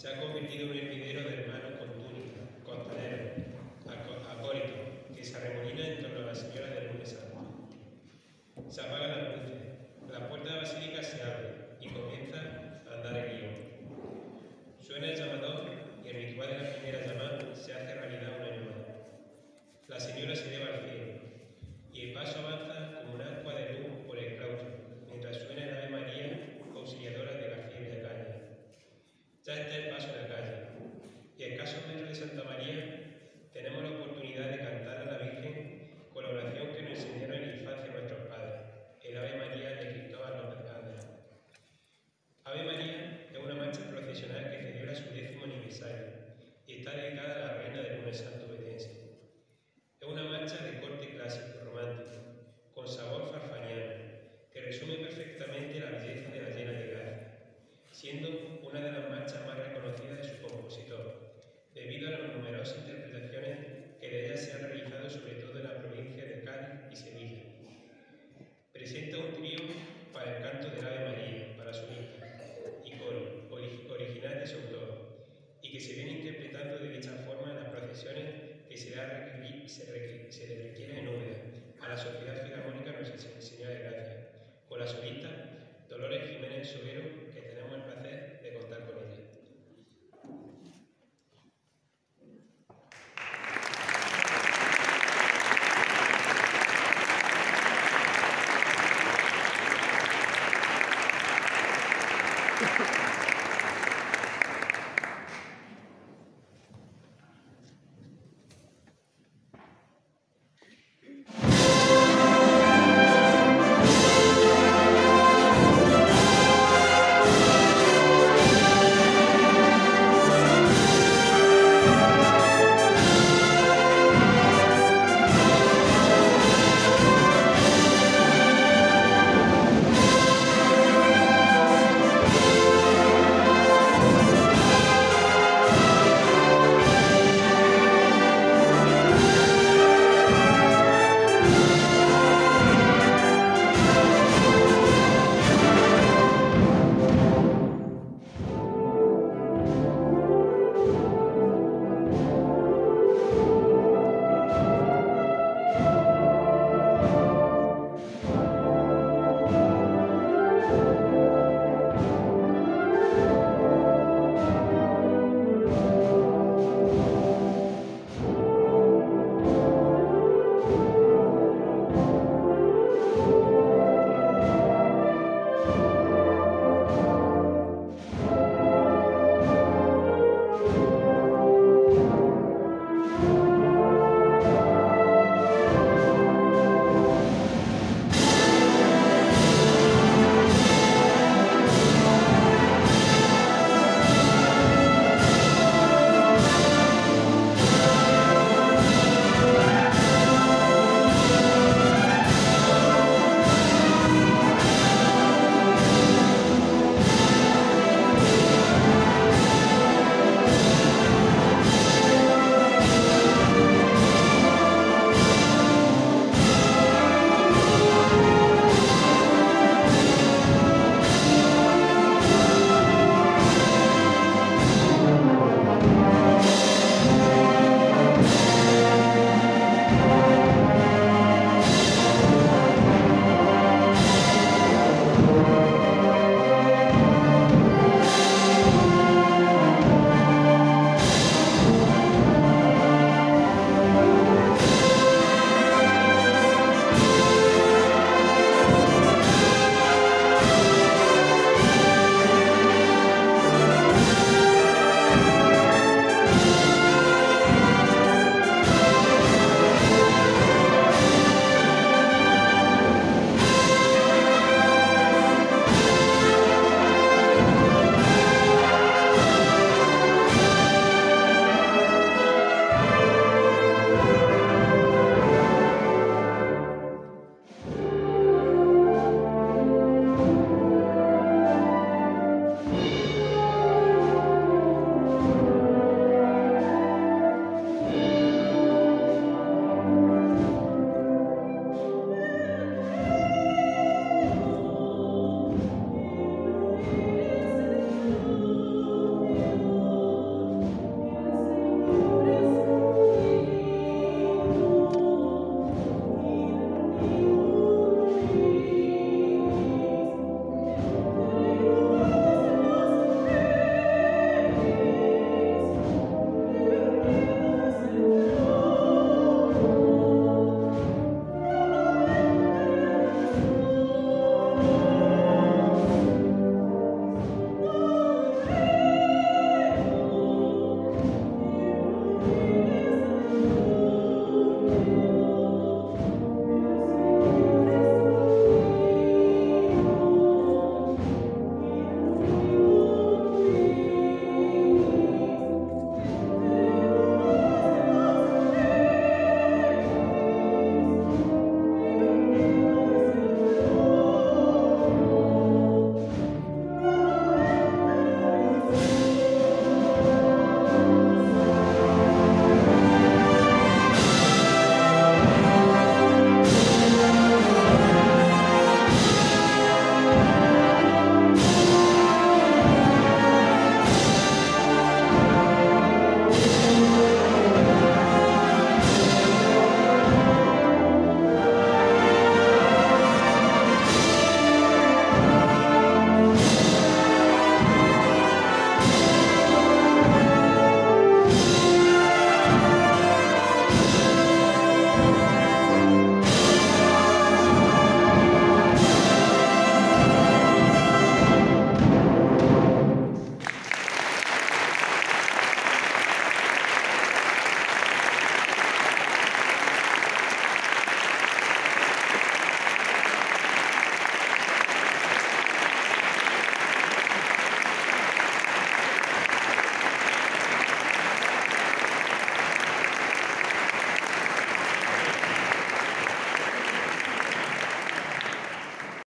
Se ha convertido en un hervidero de hermanos con túnica, costaleros, acólitos, que se arremolinan en torno a la Señora del Lunes Santo. Se apagan las luces, la puerta de la basílica se abre y comienza a andar el guión. Suena el llamador y el ritual de la primera llamada se hace realidad un año más. La Señora se eleva al cielo y el paso avanza como un ascua de luz por el claustro, mientras suena el Ave María, auxiliadora de García de la calle. Ya está el paso en la calle y en caso de Santa María tenemos la oportunidad de cantar a la Virgen con la oración que nos enseñaron en la infancia nuestros padres, el Ave María de Cristóbal López Gándara. Ave María es una marcha procesional que celebra su 10º aniversario y está dedicada a la Reina del Lunes Santo Betense. Es una marcha de corte clásico, romántico, con sabor farfaniano, que resume perfectamente la belleza de la Llena de Gracia, siendo una de las marchas más reconocidas de su compositor, debido a las numerosas interpretaciones que de ella se han realizado sobre todo en la provincia de Cádiz y Sevilla. Presenta un trío para el canto del Ave María, para solista y coro, original de su autor, y que se viene